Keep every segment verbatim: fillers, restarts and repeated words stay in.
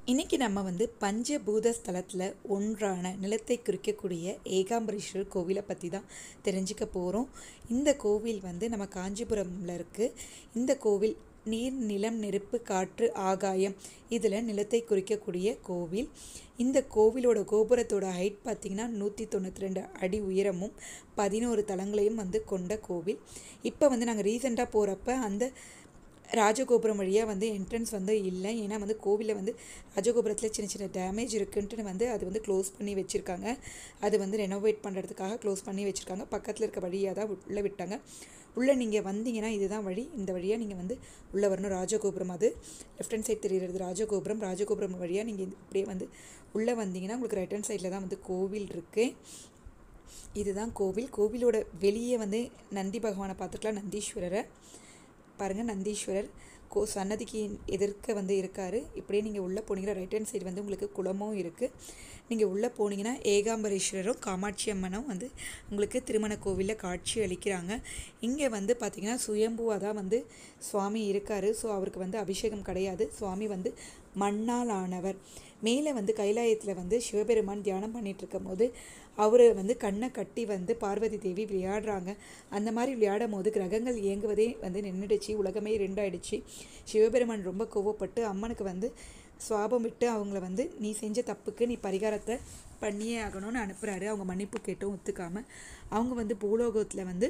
இன்றைக்கி நம்ம வந்து பஞ்சபூத ஸ்தலத்தில் ஒன்றான நிலத்தை குறிக்கக்கூடிய ஏகாம்பரேஸ்வரர் கோவிலை பற்றி தான் தெரிஞ்சுக்க போகிறோம். இந்த கோவில் வந்து நம்ம காஞ்சிபுரமில் இருக்குது. இந்த கோவில் நீர், நிலம், நெருப்பு, காற்று, ஆகாயம் இதில் நிலத்தை குறிக்கக்கூடிய கோவில். இந்த கோவிலோட கோபுரத்தோட ஹைட் பார்த்திங்கன்னா நூற்றி தொண்ணூற்றி ரெண்டு அடி உயரமும் பதினோரு தலங்களையும் வந்து கொண்ட கோவில். இப்போ வந்து நாங்கள் ரீசெண்டாக போகிறப்ப அந்த ராஜகோபுரம் வழியாக வந்து என்ட்ரன்ஸ் வந்து இல்லை. ஏன்னா வந்து கோவிலில் வந்து ராஜகோபுரத்தில் சின்ன சின்ன டேமேஜ் இருக்குன்ட்டு வந்து அது வந்து க்ளோஸ் பண்ணி வச்சுருக்காங்க. அது வந்து ரெனோவேட் பண்ணுறதுக்காக க்ளோஸ் பண்ணி வச்சுருக்காங்க. பக்கத்தில் இருக்க வழியாக தான் உள்ளே விட்டாங்க. உள்ளே நீங்கள் வந்தீங்கன்னா இதுதான் வழி. இந்த வழியாக நீங்கள் வந்து உள்ளே வரணும். ராஜகோபுரம் அது லெஃப்ட் ஹேண்ட் சைட் தெரிகிறது ராஜகோபுரம். ராஜகோபுரம் வழியாக நீங்கள் இப்படியே வந்து உள்ளே வந்தீங்கன்னா உங்களுக்கு ரைட் ஹேண்ட் சைடில் தான் வந்து கோவில் இருக்குது. இதுதான் கோவில். கோவிலோட வெளியே வந்து நந்தி பகவானை பார்த்துக்கலாம். நந்தீஸ்வரரை பாருங்கள். நந்தீஸ்வரர் கோ சன்னதிக்கு எதிர்க்க வந்து இருக்கார். இப்படியே நீங்கள் உள்ளே போனீங்கன்னா ரைட் ஹேண்ட் சைடு வந்து உங்களுக்கு குளமும் இருக்குது. நீங்கள் உள்ளே போனீங்கன்னா ஏகாம்பரேஸ்வரரும் காமாட்சி அம்மனும் வந்து உங்களுக்கு திருமண கோவிலில் காட்சி அளிக்கிறாங்க. இங்கே வந்து பார்த்திங்கன்னா சுயம்புவாக தான் வந்து சுவாமி இருக்கார். ஸோ அவருக்கு வந்து அபிஷேகம் கிடையாது. சுவாமி வந்து மண்ணால் ஆனவர். மேலே வந்து கைலாயத்தில் வந்து சிவபெருமான் தியானம் பண்ணிகிட்டு இருக்கும் போது அவர் வந்து கண்ணை கட்டி வந்து பார்வதி தேவி விளையாடுறாங்க. அந்த மாதிரி விளையாடும் போது கிரகங்கள் இயங்குவதே வந்து நின்றுடுச்சு. உலகமே ரெண்டாயிடுச்சு. சிவபெருமான் ரொம்ப கோவப்பட்டு அம்மனுக்கு வந்து சுவாபம் விட்டு அவங்கள வந்து நீ செஞ்ச தப்புக்கு நீ பரிகாரத்தை பண்ணியே ஆகணும்னு அனுப்புகிறாரு. அவங்க மன்னிப்பு கேட்டும் ஒத்துக்காமல் அவங்க வந்து பூலோகத்தில் வந்து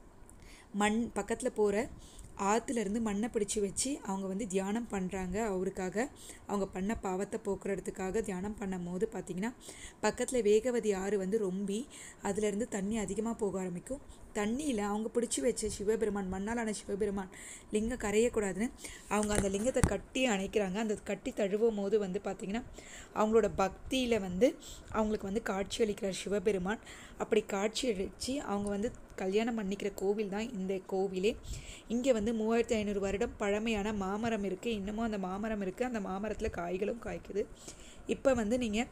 மண் பக்கத்தில் போகிற ஆற்றுலேருந்து மண்ணை பிடிச்சி வச்சு அவங்க வந்து தியானம் பண்ணுறாங்க. அவருக்காக அவங்க பண்ண பாவத்தை போக்குறதுக்காக தியானம் பண்ணும் போது பார்த்திங்கன்னா பக்கத்தில் வேகவதி ஆறு வந்து ரொம்பி அதுலேருந்து தண்ணி அதிகமாக போக ஆரம்பிக்கும். தண்ணியில் அவங்க பிடிச்சி வச்ச சிவபெருமான், மண்ணாலான சிவபெருமான் லிங்கம் கரையக்கூடாதுன்னு அவங்க அந்த லிங்கத்தை கட்டி அணைக்கிறாங்க. அந்த கட்டி தழுவும் போது வந்து பார்த்திங்கன்னா அவங்களோட பக்தியில் வந்து அவங்களுக்கு வந்து காட்சி அளிக்கிறார் சிவபெருமான். அப்படி காட்சி அளித்து அவங்க வந்து கல்யாணம் பண்ணிக்கிற கோவில் தான் இந்த கோவிலே. இங்கே வந்து மூவாயிரத்தி ஐநூறு வருடம் பழமையான மாமரம் இருக்குது. இன்னமும் அந்த மாமரம் இருக்குது. அந்த மாமரத்தில் காய்களும் காய்க்குது. இப்போ வந்து நீங்கள்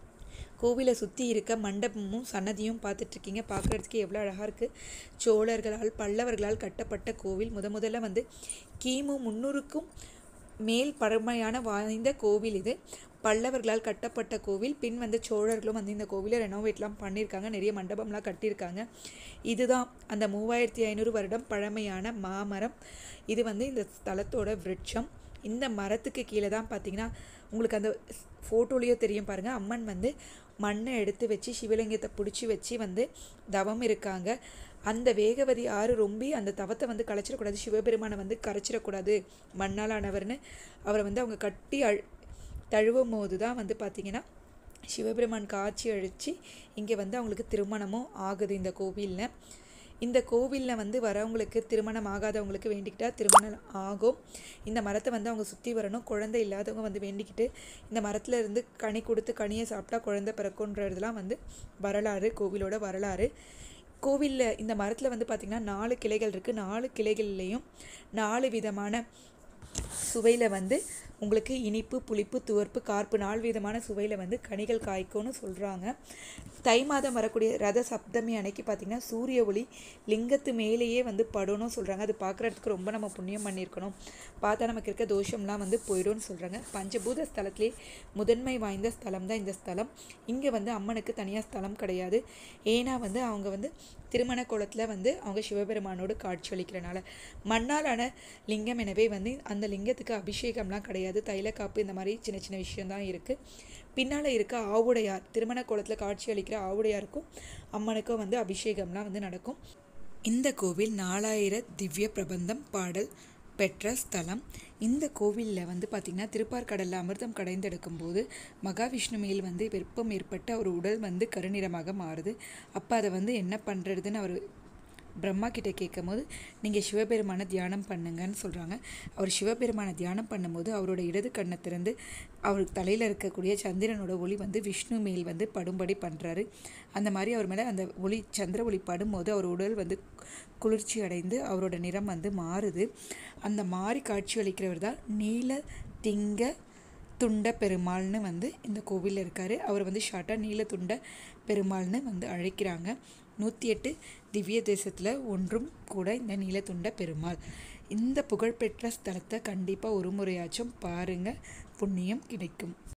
கோவிலை சுற்றி இருக்க மண்டபமும் சன்னதியும் பார்த்துட்ருக்கீங்க. பார்க்குறதுக்கு எவ்வளோ அழகாக இருக்குது. சோழர்களால் பல்லவர்களால் கட்டப்பட்ட கோவில். முத முதல்ல வந்து கிமு முந்நூறுக்கும் மேல் பழமையான வாய்ந்த கோவில் இது. பல்லவர்களால் கட்டப்பட்ட கோவில். பின் வந்து சோழர்களும் வந்து இந்த கோவிலை ரெனோவேட்லாம் பண்ணியிருக்காங்க. நிறைய மண்டபம்லாம் கட்டியிருக்காங்க. இதுதான் அந்த மூவாயிரத்தி ஐநூறு வருடம் பழமையான மாமரம். இது வந்து இந்த ஸ்தலத்தோட விருட்சம். இந்த மரத்துக்கு கீழே தான் பார்த்திங்கன்னா உங்களுக்கு அந்த ஃபோட்டோலேயோ தெரியும் பாருங்கள். அம்மன் வந்து மண்ணை எடுத்து வச்சு சிவலிங்கத்தை பிடிச்சி வச்சு வந்து தவம் இருக்காங்க. அந்த வேகவதி ஆறு ரொம்பி அந்த தவத்தை வந்து கலைச்சிடக்கூடாது. சிவபெருமானை வந்து கரைச்சிடக்கூடாது மண்ணாலானவர்னு அவரை வந்து அவங்க கட்டி அழ் தழுவும் போது தான் வந்து பார்த்திங்கன்னா சிவபெருமான் காட்சி அழித்து இங்கே வந்து அவங்களுக்கு திருமணமும் ஆகுது இந்த கோவிலில். இந்த கோவிலில் வந்து வரவங்களுக்கு திருமணம் ஆகாதவங்களுக்கு வேண்டிக்கிட்டால் திருமணம் ஆகும். இந்த மரத்தை வந்து அவங்க சுற்றி வரணும். குழந்தை இல்லாதவங்க வந்து வேண்டிக்கிட்டு இந்த மரத்தில் இருந்து கனி கொடுத்து கனியை சாப்பிட்டா குழந்தை பிறக்குன்றதுலாம் வந்து வரலாறு, கோவிலோட வரலாறு. கோவிலில் இந்த மரத்தில் வந்து பார்த்திங்கன்னா நாலு கிளைகள் இருக்குது. நாலு கிளைகள்லேயும் நாலு விதமான சுவையில் வந்து உங்களுக்கு இனிப்பு, புளிப்பு, துவர்ப்பு, கார்ப்பு நாலு விதமான சுவையில் வந்து கனிகள் காய்க்கும்னு சொல்கிறாங்க. தை மாதம் வரக்கூடிய ரத சப்தமி அன்னைக்கு பார்த்திங்கன்னா சூரிய ஒளி லிங்கத்து மேலேயே வந்து படணும்னு சொல்கிறாங்க. அது பார்க்குறதுக்கு ரொம்ப நம்ம புண்ணியம் பண்ணியிருக்கணும். பார்த்தா நமக்கு இருக்க தோஷம்லாம் வந்து போயிடும்னு சொல்கிறாங்க. பஞ்சபூத ஸ்தலத்திலே முதன்மை வாய்ந்த ஸ்தலம் தான் இந்த ஸ்தலம். இங்கே வந்து அம்மனுக்கு தனியாக ஸ்தலம் கிடையாது. ஏன்னா வந்து அவங்க வந்து திருமண கோலத்தில் வந்து அவங்க சிவபெருமானோடு காட்சி அளிக்கிறனால மண்ணாலான லிங்கம். எனவே வந்து அந்த லிங்கத்துக்கு அபிஷேகம்லாம் கிடையாது. தைலக்காப்பு இந்த மாதிரி சின்ன சின்ன விஷயம்தான் இருக்குது. பின்னால் இருக்க ஆவுடையார், திருமண கோலத்தில் காட்சி அளிக்கிற ஆவுடையாருக்கும் அம்மனுக்கும் வந்து அபிஷேகம்லாம் வந்து நடக்கும். இந்த கோவில் நாலாயிர திவ்ய பிரபந்தம் பாடல் பெற்ற ஸ்தலம். இந்த கோவிலில் வந்து பார்த்திங்கன்னா திருப்பார்கடலில் அமிர்தம் கடைந்தெடுக்கும் போது மகாவிஷ்ணு மேல் வந்து வெப்பம் ஏற்பட்டு அவர் உடல் வந்து கருநிறமாக மாறுது. அப்போ அதை வந்து என்ன பண்ணுறதுன்னு அவர் பிரம்மா கிட்டே கேட்கும் போது நீங்கள் சிவபெருமானை தியானம் பண்ணுங்கன்னு சொல்கிறாங்க. அவர் சிவபெருமானை தியானம் பண்ணும்போது அவரோட இடது கண்ணை திறந்து அவருக்கு தலையில் இருக்கக்கூடிய சந்திரனோட ஒளி வந்து விஷ்ணு மேல் வந்து படும்படி பண்ணுறாரு. அந்த மாதிரி அவர் மேலே அந்த ஒளி சந்திர ஒளி படும்போது அவர் உடல் வந்து குளிர்ச்சி அடைந்து அவரோட நிறம் வந்து மாறுது. அந்த மாறி காட்சி அளிக்கிறவர் தான் நீல திங்க துண்ட பெருமாள்னு வந்து இந்த கோவிலில் இருக்கார். அவர் வந்து ஷார்ட்டாக நீல துண்ட பெருமாள்னு வந்து அழைக்கிறாங்க. நூற்றி எட்டு திவ்ய தேசத்தில் ஒன்றும் கூட இந்த நீலத்துண்ட பெருமாள். இந்த புகழ்பெற்ற ஸ்தலத்தை கண்டிப்பாக ஒரு முறையாச்சும் பாருங்கள், புண்ணியம் கிடைக்கும்.